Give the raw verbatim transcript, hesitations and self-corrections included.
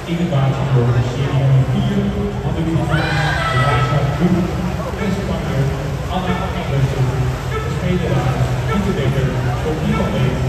In het watersport de serie nummer vier hadden we de Eliza Groen en Spanje Anna Andersen, de Smee Niet de Beker, op niemand mee.